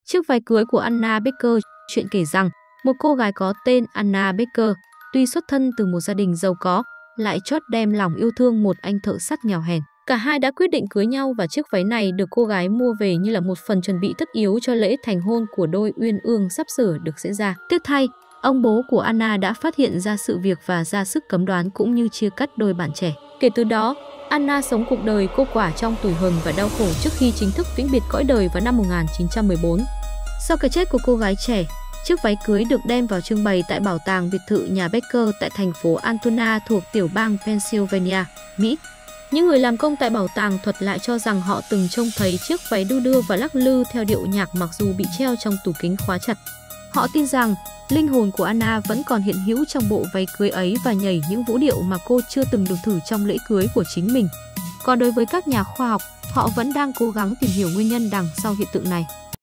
Chiếc váy cưới của Anna Baker. Chuyện kể rằng, một cô gái có tên Anna Baker, tuy xuất thân từ một gia đình giàu có, lại chót đem lòng yêu thương một anh thợ sắt nghèo hèn. Cả hai đã quyết định cưới nhau và chiếc váy này được cô gái mua về như là một phần chuẩn bị tất yếu cho lễ thành hôn của đôi uyên ương sắp sửa được diễn ra. Tiếc thay, ông bố của Anna đã phát hiện ra sự việc và ra sức cấm đoán cũng như chia cắt đôi bạn trẻ. Kể từ đó, Anna sống cuộc đời cô quả trong tủi hờn và đau khổ trước khi chính thức vĩnh biệt cõi đời vào năm 1914. Sau cái chết của cô gái trẻ, chiếc váy cưới được đem vào trưng bày tại bảo tàng biệt thự nhà Baker tại thành phố Altoona thuộc tiểu bang Pennsylvania, Mỹ. Những người làm công tại bảo tàng thuật lại cho rằng họ từng trông thấy chiếc váy đu đưa và lắc lư theo điệu nhạc mặc dù bị treo trong tủ kính khóa chặt. Họ tin rằng linh hồn của Anna vẫn còn hiện hữu trong bộ váy cưới ấy và nhảy những vũ điệu mà cô chưa từng được thử trong lễ cưới của chính mình. Còn đối với các nhà khoa học, họ vẫn đang cố gắng tìm hiểu nguyên nhân đằng sau hiện tượng này.